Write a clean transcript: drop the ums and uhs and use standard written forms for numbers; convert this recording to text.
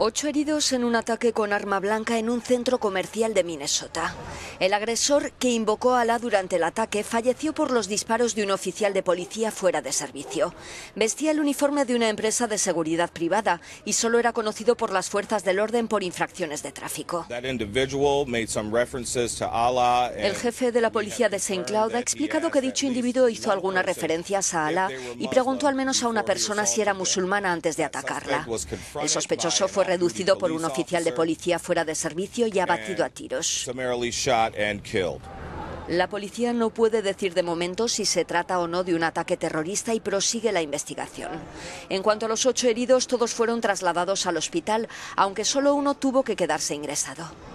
8 heridos en un ataque con arma blanca en un centro comercial de Minnesota. El agresor, que invocó a Alá durante el ataque, falleció por los disparos de un oficial de policía fuera de servicio. Vestía el uniforme de una empresa de seguridad privada y solo era conocido por las fuerzas del orden por infracciones de tráfico. El jefe de la policía de St. Cloud ha explicado que dicho individuo hizo algunas referencias a Alá y preguntó al menos a una persona si era musulmana antes de atacarla. El sospechoso fue reducido por un oficial de policía fuera de servicio y abatido a tiros. La policía no puede decir de momento si se trata o no de un ataque terrorista y prosigue la investigación. En cuanto a los 8 heridos, todos fueron trasladados al hospital, aunque solo uno tuvo que quedarse ingresado.